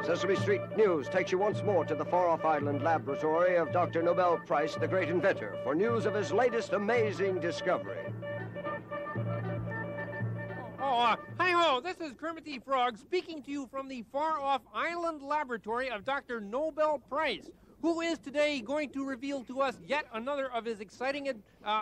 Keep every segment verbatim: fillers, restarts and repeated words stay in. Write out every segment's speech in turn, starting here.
Sesame Street News takes you once more to the far-off island laboratory of Doctor Nobel Price, the great inventor, for news of his latest amazing discovery. Oh, uh, hi-ho, this is Kermit the Frog speaking to you from the far-off island laboratory of Doctor Nobel Price, who is today going to reveal to us yet another of his exciting... Ad- uh,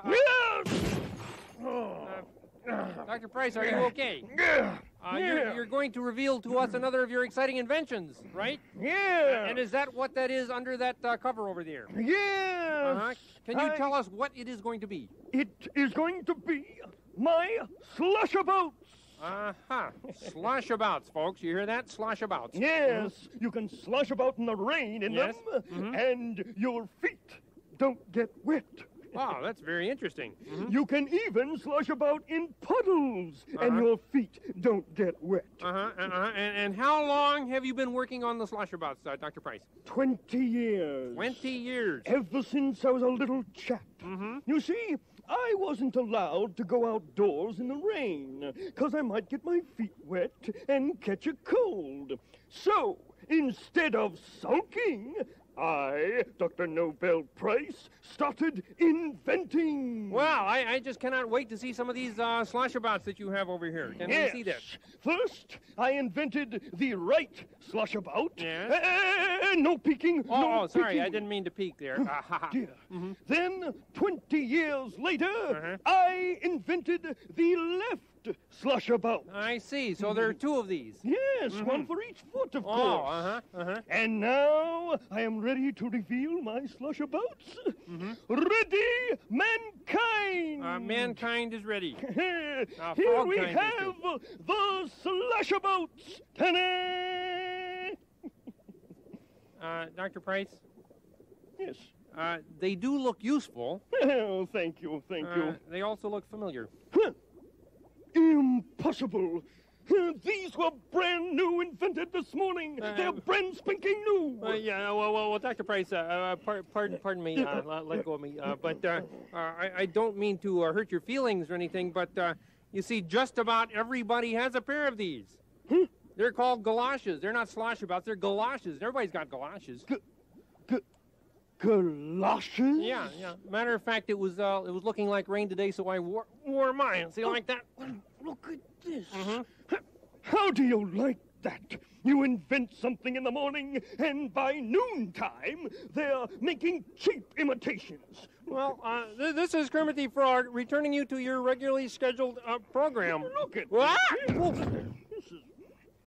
uh, uh, Doctor Price, are you okay? Uh, you're, you're going to reveal to us another of your exciting inventions, right? Yeah. Uh, and is that what that is under that uh, cover over there? Yeah. Uh-huh. Can you I... tell us what it is going to be? It is going to be my slushabouts. Uh-huh. Slosh-abouts, folks. You hear that? Slosh-abouts. Yes. Mm-hmm. You can slosh about in the rain in yes. them, mm-hmm. and your feet don't get wet. Wow, that's very interesting. Mm-hmm. You can even slosh about in puddles, uh-huh. and your feet don't get wet. Uh-huh, uh-huh. And, and how long have you been working on the slosh-abouts, uh, Doctor Price? Twenty years. Twenty years. Ever since I was a little chap. Mm-hmm. You see, I wasn't allowed to go outdoors in the rain, because I might get my feet wet and catch a cold. So, instead of sulking, I, Doctor Nobel Price, started inventing. Well, I, I just cannot wait to see some of these uh, slosh-abouts that you have over here. Can yes. we see this? First, I invented the right slosh-about. Yes. Uh, no peeking, oh, no oh, sorry, peeking. I didn't mean to peek there. Uh, ha, ha. Dear. Mm-hmm. Then, twenty years later, uh-huh. I invented the left slosh-about. I see. So there are two of these. Yes, mm-hmm. one for each foot, of oh, course. uh-huh, uh-huh. And now I am ready to reveal my slush-abouts. Mm-hmm. Ready, mankind! Uh, mankind is ready. uh, Here we kind have the slush-abouts. Ta-da! uh, Doctor Price? Yes. Uh, they do look useful. Oh, thank you, thank uh, you. They also look familiar. Huh. Impossible. These were brand new, invented this morning. Uh, They're brand spanking new. Uh, yeah, well, well, well, Doctor Price, uh, uh, par- pardon, pardon me, uh, let, let go of me, uh, but uh, uh, I, I don't mean to uh, hurt your feelings or anything, but uh, you see, just about everybody has a pair of these. Huh? They're called galoshes. They're not slosh-abouts, they're galoshes. Everybody's got galoshes. G- g- galoshes? Yeah, yeah. Matter of fact, it was uh, it was looking like rain today, so I wore, wore mine. See, like that? Look at this. Mm-hmm. How do you like that? You invent something in the morning, and by noontime, they're making cheap imitations. Well, uh, th- this is Kermit the Frog returning you to your regularly scheduled uh, program. Look at Ah! this.